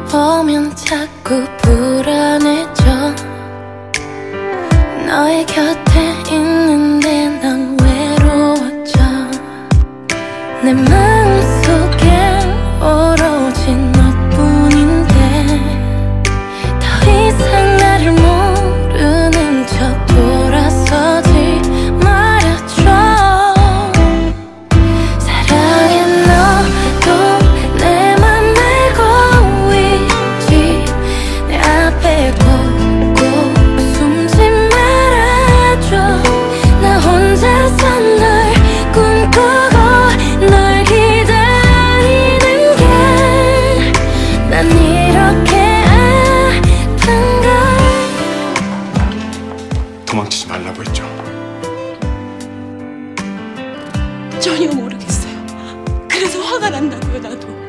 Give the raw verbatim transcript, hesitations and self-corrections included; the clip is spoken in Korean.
보면 자꾸 불안해져. 너의 곁에 있는데 난 외로워져. 내 마음속엔 오로지 너뿐인데 더 이상 나를 모르는 척 돌아서지 말아줘. 사랑해 너도 내 맘 알고 있지. 내 앞에 꼭꼭 숨지 말아줘. 나 혼자서 널 꿈꾸고 널 기다리는 게 난 이렇게 아픈가. 도망치지 말라고 했죠. 전혀 모르겠어요. 그래서 화가 난다고요, 나도.